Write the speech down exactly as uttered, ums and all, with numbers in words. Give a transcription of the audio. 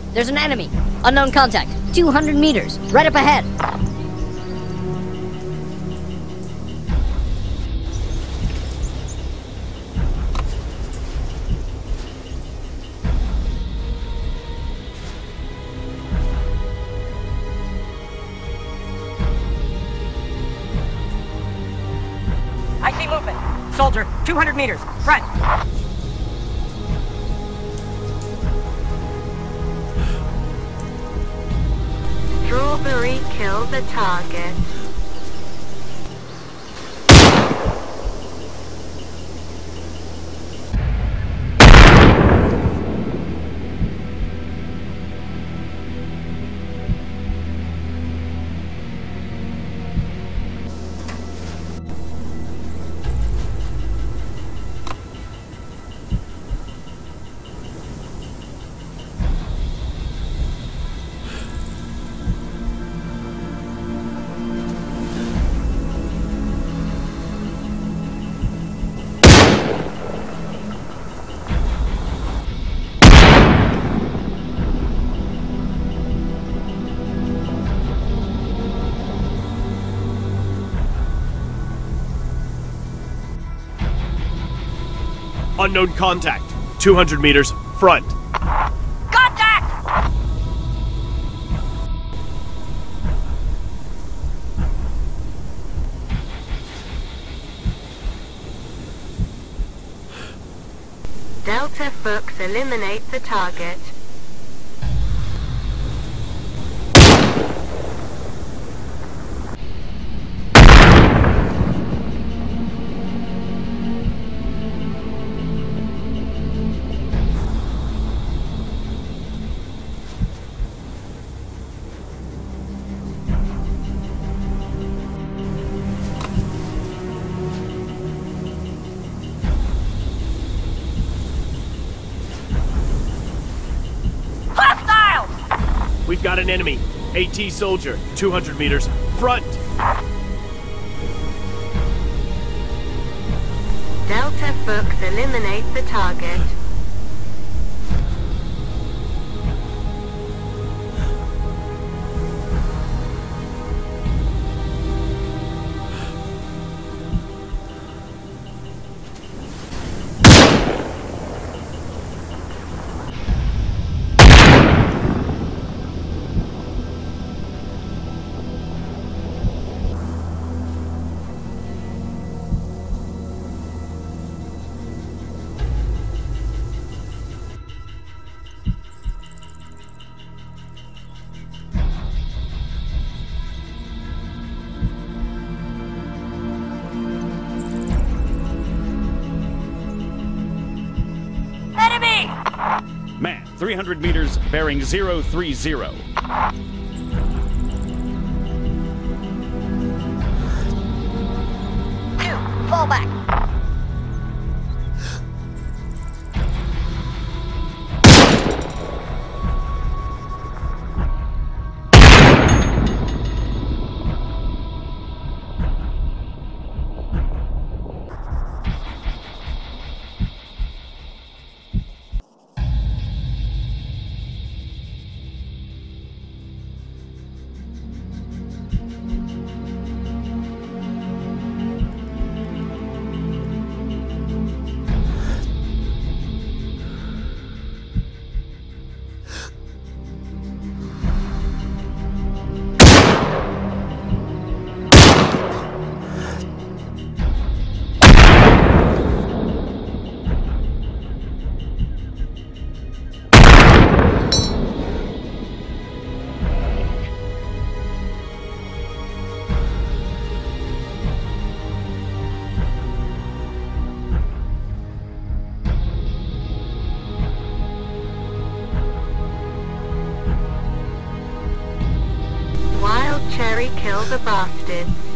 There's an enemy. Unknown contact. two hundred meters. Right up ahead. I see movement. Soldier, two hundred meters. Front. Strawberry kill the target. Unknown contact. two hundred meters, front. Contact! Delta Fox eliminate the target. We've got an enemy. AT soldier, two hundred meters, front. Delta Fox eliminate the target. Man, three hundred meters, bearing zero three zero. Two, fall back. Cherry kill the bastards.